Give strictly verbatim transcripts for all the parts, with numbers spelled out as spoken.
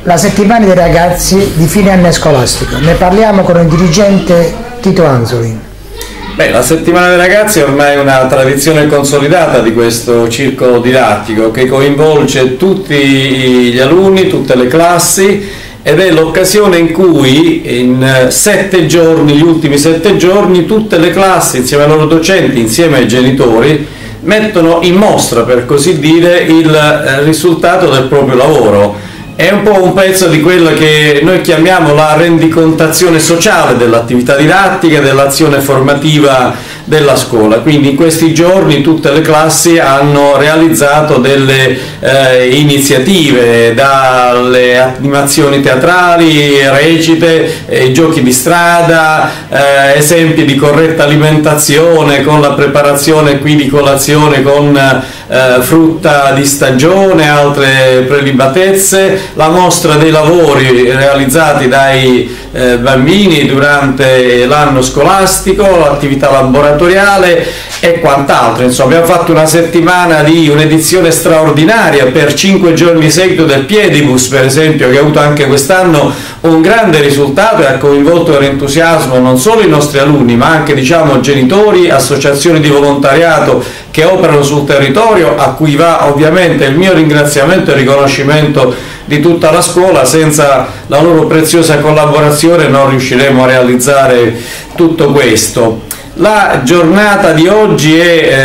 la settimana dei ragazzi di fine anno scolastico. Ne parliamo con il dirigente Tito Anzoli. Beh, la settimana dei ragazzi è ormai una tradizione consolidata di questo circolo didattico che coinvolge tutti gli alunni, tutte le classi, ed è l'occasione in cui in sette giorni, gli ultimi sette giorni, tutte le classi insieme ai loro docenti, insieme ai genitori, mettono in mostra, per così dire, il risultato del proprio lavoro. È un po' un pezzo di quello che noi chiamiamo la rendicontazione sociale dell'attività didattica e dell'azione formativa della scuola. Quindi in questi giorni tutte le classi hanno realizzato delle eh, iniziative, dalle animazioni teatrali, recite, eh, giochi di strada, eh, esempi di corretta alimentazione con la preparazione qui di colazione con eh, frutta di stagione, altre prelibatezze, la mostra dei lavori realizzati dai eh, bambini durante l'anno scolastico, l'attività laboratoriale e quant'altro. Insomma, abbiamo fatto una settimana di un'edizione straordinaria per cinque giorni di seguito del Piedibus, per esempio, che ha avuto anche quest'anno un grande risultato e ha coinvolto con entusiasmo non solo i nostri alunni, ma anche, diciamo, genitori, associazioni di volontariato che operano sul territorio, a cui va ovviamente il mio ringraziamento e riconoscimento di tutta la scuola. Senza la loro preziosa collaborazione non riusciremo a realizzare tutto questo. La giornata di oggi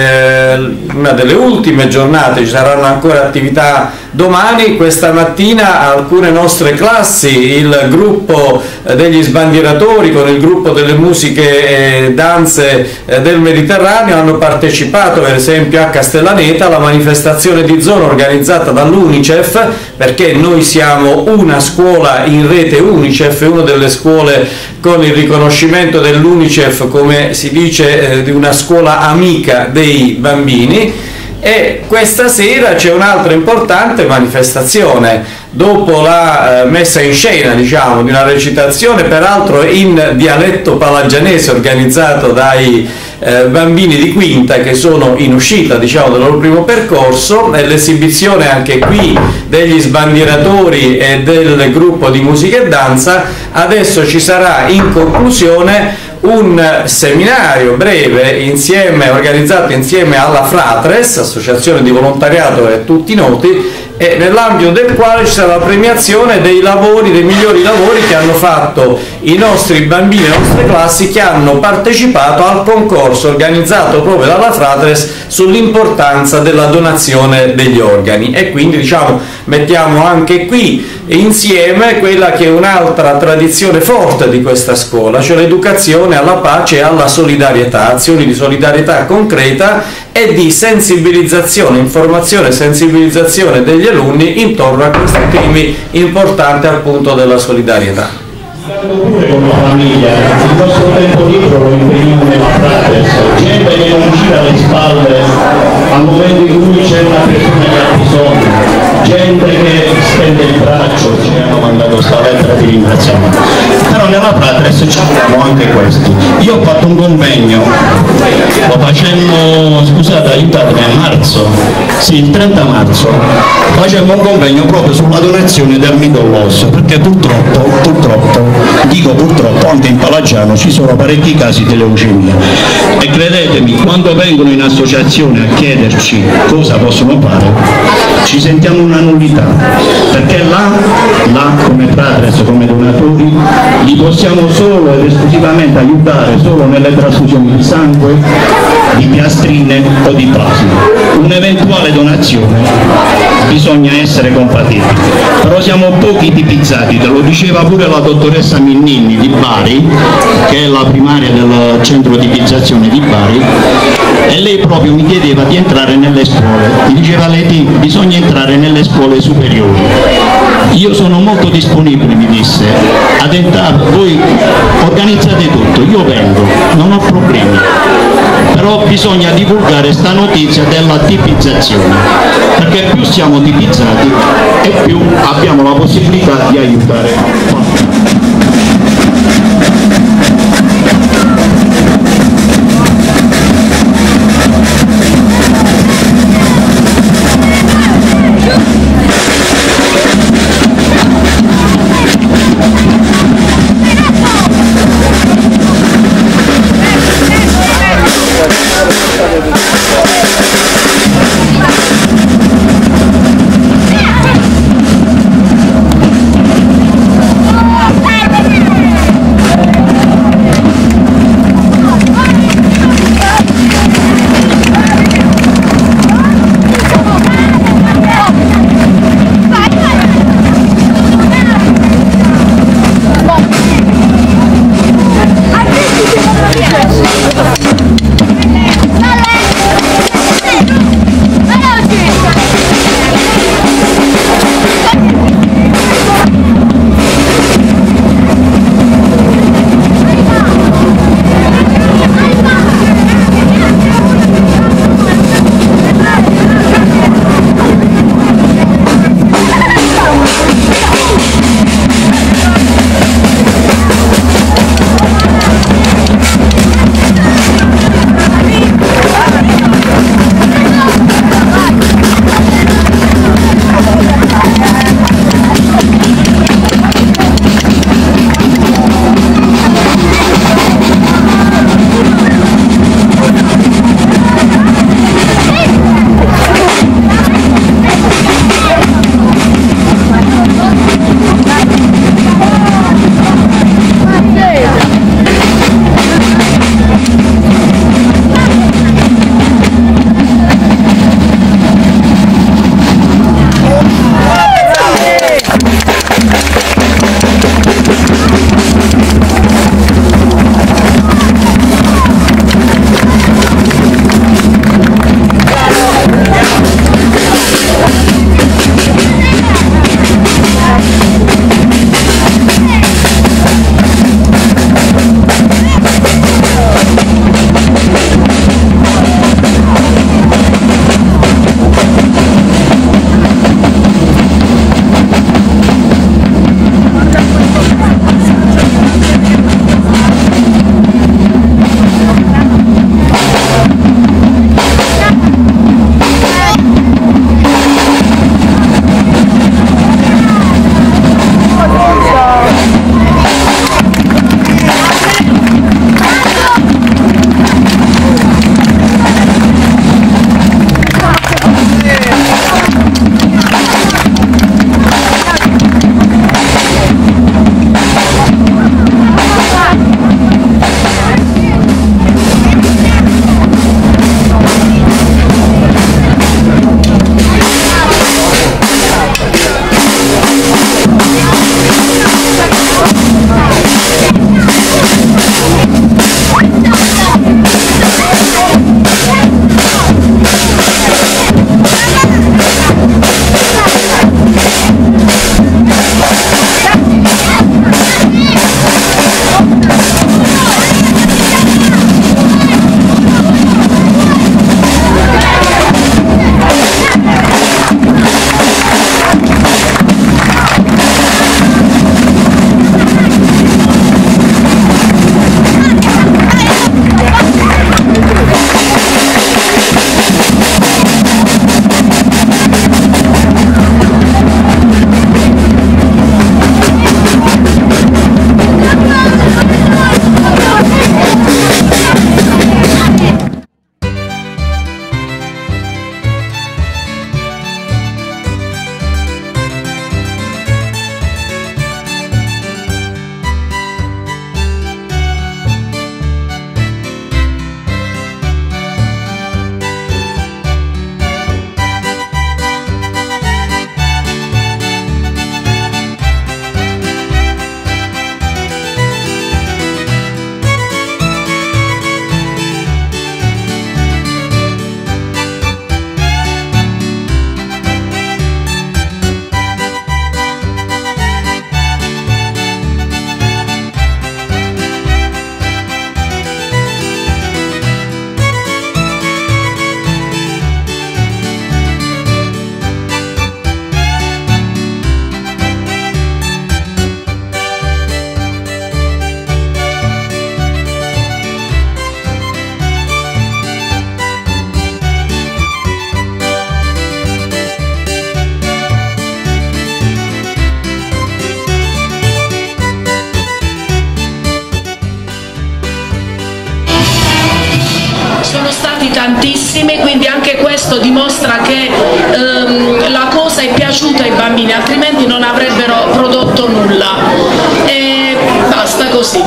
è eh, una delle ultime giornate, ci saranno ancora attività domani. Questa mattina alcune nostre classi, il gruppo eh, degli sbandieratori con il gruppo delle musiche e danze eh, del Mediterraneo hanno partecipato, per esempio, a Castellaneta alla manifestazione di zona organizzata dall'Unicef, perché noi siamo una scuola in rete Unicef, una delle scuole con il riconoscimento dell'Unicef, come si dice, eh, di una scuola amica dei bambini. E questa sera c'è un'altra importante manifestazione, dopo la eh, messa in scena, diciamo, di una recitazione peraltro in dialetto palagianese organizzato dai eh, bambini di quinta che sono in uscita, diciamo, del loro primo percorso, e l'esibizione anche qui degli sbandieratori e del gruppo di musica e danza. Adesso ci sarà in conclusione un seminario breve insieme, organizzato insieme alla Fratres, associazione di volontariato e tutti noti, e nell'ambito del quale ci sarà la premiazione dei lavori, dei migliori lavori che hanno fatto i nostri bambini e le nostre classi che hanno partecipato al concorso organizzato proprio dalla Fratres sull'importanza della donazione degli organi. E quindi, diciamo, mettiamo anche qui insieme quella che è un'altra tradizione forte di questa scuola, cioè l'educazione alla pace e alla solidarietà, azioni di solidarietà concreta e di sensibilizzazione, informazione e sensibilizzazione degli alunni intorno a questi temi importanti, appunto, della solidarietà. Pure con la famiglia, il nostro tempo libero lo impegniamo nella Fratres, gente che non gira le spalle al momento in cui c'è una persona che ha bisogno, gente che stende il braccio. Ci hanno mandato questa lettera di ringraziamento, però nella Fratres ci abbiamo anche questo. Io ho fatto un convegno, lo facemmo, scusate, aiutatemi, a marzo, sì, il trenta marzo, facemmo un convegno proprio sulla donazione del midollo osseo, perché purtroppo, purtroppo, dico purtroppo, anche in Palagiano ci sono parecchi casi di leucemia, e credetemi, quando vengono in associazione a chiederci cosa possono fare, ci sentiamo una nullità, perché là, là come Fratres, come donatori, li possiamo solo ed esclusivamente aiutare solo nelle trasfusioni di sangue, di piastrine o di plasma. Un'eventuale donazione bisogna essere compatibili, però siamo pochi tipizzati, te lo diceva pure la dottoressa Minnini di Bari, che è la primaria del centro tipizzazione di Bari, e lei proprio mi chiedeva di entrare nelle scuole, mi diceva lei bisogna entrare nelle scuole superiori. Io sono molto disponibile, mi disse, ad entrare, voi organizzate tutto, io vengo, non ho problemi, però bisogna divulgare sta notizia della tipizzazione, perché più siamo tipizzati e più abbiamo la possibilità di aiutare. tantissimi, quindi anche questo dimostra che ehm, la cosa è piaciuta ai bambini, altrimenti non avrebbero prodotto nulla. E basta così.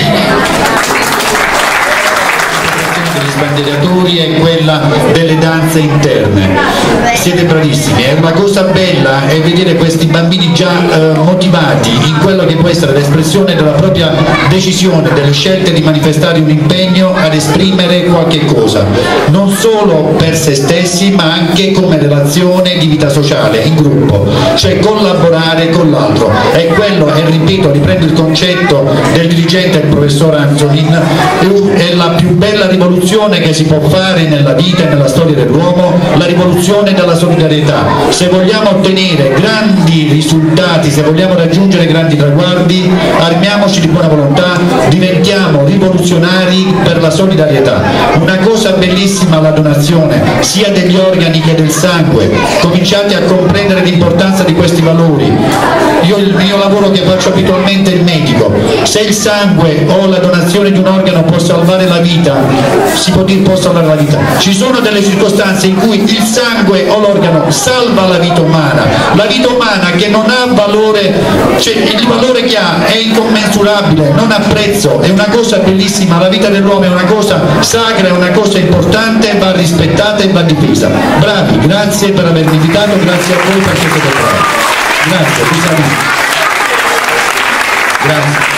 Degli sbandieratori è quella delle danze interne. Siete bravissimi, e una cosa bella è vedere questi bambini già eh, motivati in quello che può essere l'espressione della propria decisione, delle scelte di manifestare un impegno ad esprimere qualche cosa, non solo per se stessi ma anche come relazione di vita sociale, in gruppo, cioè collaborare con l'altro. E quello, e ripeto, riprendo il concetto del dirigente, il professor Anzolin, è la più bella rivoluzione che si può fare nella vita e nella storia dell'uomo, la rivoluzione della solidarietà. Se vogliamo ottenere grandi risultati, se vogliamo raggiungere grandi traguardi, armiamoci di buona volontà, diventiamo rivoluzionari per la solidarietà. Una cosa bellissima la donazione, sia degli organi che del sangue. Cominciate a comprendere l'importanza di questi valori. Io il mio lavoro che faccio abitualmente è il medico. Se il sangue o la donazione di un organo può salvare la vita, si può dire può salvare la vita. Ci sono delle circostanze in cui il sangue o l'organo salva la vita umana, la vita umana che non ha valore, cioè il valore che ha è incommensurabile, non ha prezzo, è una cosa bellissima, la vita dell'uomo è una cosa sacra, è una cosa importante, va rispettata e va difesa. Bravi, grazie per avermi invitato, grazie a voi per questo tempo. Grazie, grazie.